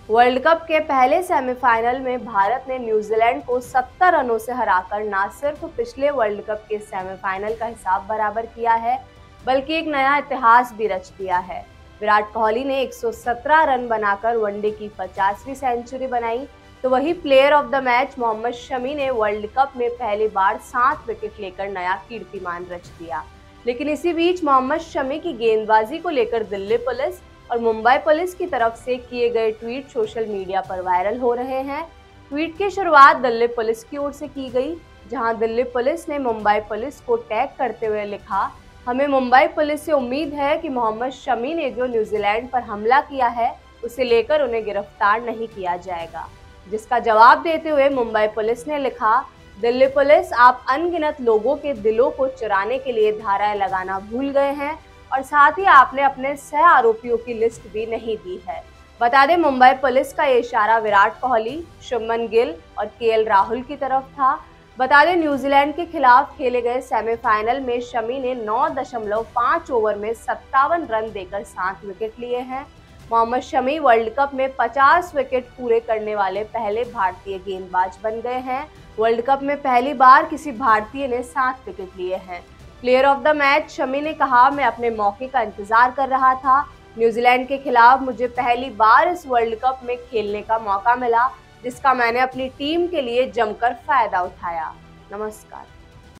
World cup के पहले semifinal में भारत ने न्यूजीलैंड को 70 रनों से हराकर न सिर्फ पिछले वर्ल्ड कप के सेमीफाइनल का हिसाब बराबर किया है, बल्कि एक नया इतिहास भी रच दिया है। विराट कोहली ने 117 रन बनाकर वनडे की 50वीं सेंचुरी बनाई, तो वही player of the match Mohammed Shami ने वर्ल्ड कप में पहली बार 7 विकेट लेकर नया कीर्तिमान रच दिया। लेकिन इसी बीच मोहम्मद शमी की गेंदबाजी को लेकर दिल्ली पुलिस और मुंबई पुलिस की तरफ से किए गए ट्वीट सोशल मीडिया पर वायरल हो रहे हैं। ट्वीट की शुरुआत दिल्ली पुलिस की ओर से की गई, जहां दिल्ली पुलिस ने मुंबई पुलिस को टैग करते हुए लिखा, हमें मुंबई पुलिस से उम्मीद है कि मोहम्मद शमी ने जो न्यूजीलैंड पर हमला किया है उसे लेकर उन्हें गिरफ्तार नहीं किया जाएगा। जिसका जवाब देते हुए मुंबई पुलिस ने लिखा, दिल्ली पुलिस, आप अनगिनत लोगों के दिलों को चुराने के लिए धाराएं लगाना भूल गए हैं और साथ ही आपने अपने सह आरोपियों की लिस्ट भी नहीं दी है। बता दें, मुंबई पुलिस का ये इशारा विराट कोहली, शुभमन गिल और केएल राहुल की तरफ था। बता दें, न्यूजीलैंड के खिलाफ खेले गए सेमीफाइनल में शमी ने 9.5 ओवर में 57 रन देकर 7 विकेट लिए हैं। मोहम्मद शमी वर्ल्ड कप में 50 विकेट पूरे करने वाले पहले भारतीय गेंदबाज बन गए हैं। वर्ल्ड कप में पहली बार किसी भारतीय ने 7 विकेट लिए हैं। Player of the match Shami ने कहा, मैं अपने मौके का इंतजार कर रहा था। न्यूजीलैंड के खिलाफ मुझे पहली बार इस वर्ल्ड कप में खेलने का मौका मिला, जिसका मैंने अपनी टीम के लिए जमकर फायदा उठाया। नमस्कार।